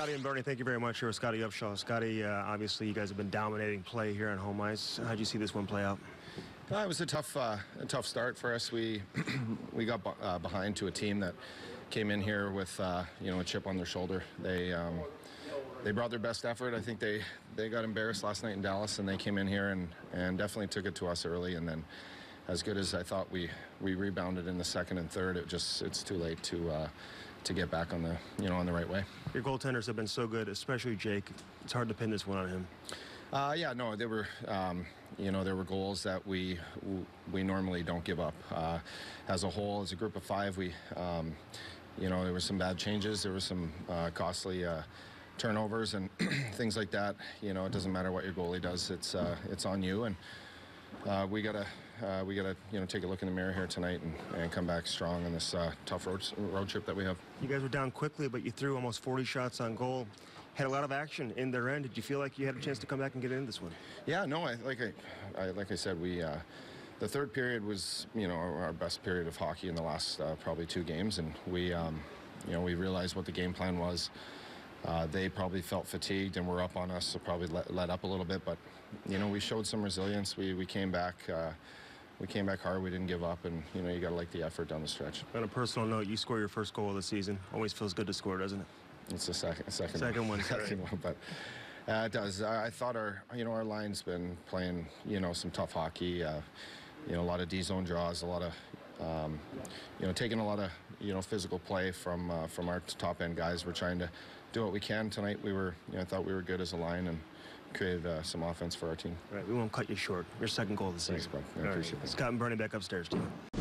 Scottie and Bernie, thank you very much. Here with Scottie Upshall. Scottie, obviously you guys have been dominating play here on home ice. How'd you see this one play out? It was a tough start for us. We got behind to a team that came in here with a chip on their shoulder. They brought their best effort. I think they got embarrassed last night in Dallas, and they came in here and definitely took it to us early. And then, as good as I thought we rebounded in the second and third, it's too late to get back on the right way. Your goaltenders have been so good, especially Jake. It's hard to pin this one on him. There were goals that we normally don't give up. As a whole, as a group of five, there were some bad changes. There were some costly turnovers and things like that. It doesn't matter what your goalie does. It's on you, and we gotta take a look in the mirror here tonight and come back strong on this tough road trip that we have. I You guys were down quickly, but you threw almost 40 shots on goal. Had a lot of action in their end. Did you feel like you had a chance to come back and get into this one? Yeah, no. Like I said, the third period was our best period of hockey in the last probably 2 games, and we realized what the game plan was. They probably felt fatigued and were up on us, so probably let up a little bit. But we showed some resilience. We came back. We came back hard. We didn't give up, and you got to like the effort down the stretch. On a personal note, you score your first goal of the season. Always feels good to score, doesn't it? It's the second one. Second one, but it does. I thought our line's been playing some tough hockey. A lot of D-zone draws, a lot of taking a lot of physical play from our top end guys. We're trying to do what we can tonight. I thought we were good as a line and created some offense for our team. All right, we won't cut you short. Your second goal of the season. Thanks, bud. I appreciate it. Scott and Bernie back upstairs, too.